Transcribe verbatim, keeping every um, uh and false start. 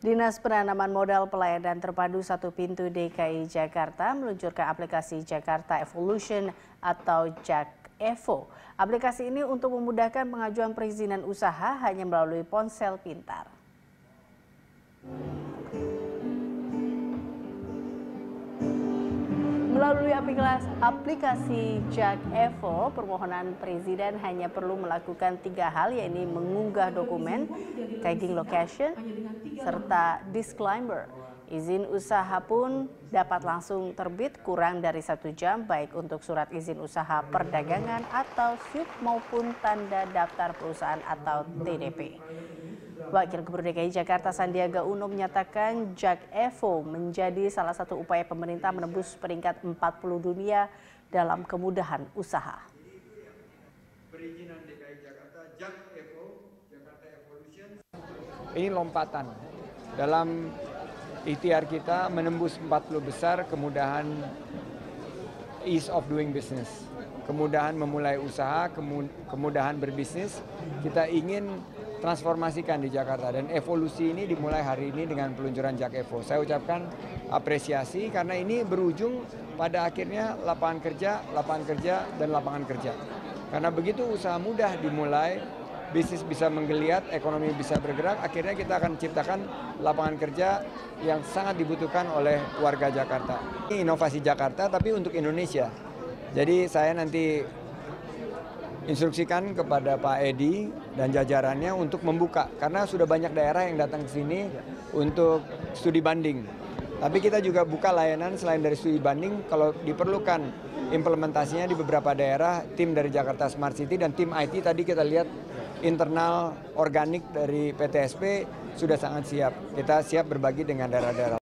Dinas Penanaman Modal Pelayanan Terpadu Satu Pintu D K I Jakarta meluncurkan aplikasi Jakarta Evolution atau Jak Evo. Aplikasi ini untuk memudahkan pengajuan perizinan usaha hanya melalui ponsel pintar. Melalui aplikasi Jak Evo, permohonan perizinan hanya perlu melakukan tiga hal, yaitu mengunggah dokumen, tagging location, serta disclaimer. Izin usaha pun dapat langsung terbit kurang dari satu jam, baik untuk surat izin usaha perdagangan atau S Y U P maupun tanda daftar perusahaan atau T D P. Wakil Gubernur D K I Jakarta Sandiaga Uno menyatakan Jak Evo menjadi salah satu upaya pemerintah menembus peringkat empat puluh dunia dalam kemudahan usaha. Perizinan D K I Jakarta, Jak Evo, Jakarta Evolution. Ini lompatan dalam ikhtiar kita menembus empat puluh besar, kemudahan ease of doing business, kemudahan memulai usaha, kemudahan berbisnis. Kita ingin transformasikan di Jakarta, dan evolusi ini dimulai hari ini dengan peluncuran Jak Evo. Saya ucapkan apresiasi karena ini berujung pada akhirnya lapangan kerja, lapangan kerja, dan lapangan kerja. Karena begitu usaha mudah dimulai, bisnis bisa menggeliat, ekonomi bisa bergerak, akhirnya kita akan ciptakan lapangan kerja yang sangat dibutuhkan oleh warga Jakarta. Ini inovasi Jakarta tapi untuk Indonesia. Jadi saya nanti instruksikan kepada Pak Edi dan jajarannya untuk membuka, karena sudah banyak daerah yang datang ke sini untuk studi banding. Tapi kita juga buka layanan selain dari studi banding, kalau diperlukan implementasinya di beberapa daerah, tim dari Jakarta Smart City dan tim I T tadi kita lihat internal organik dari P T S P sudah sangat siap. Kita siap berbagi dengan daerah-daerah.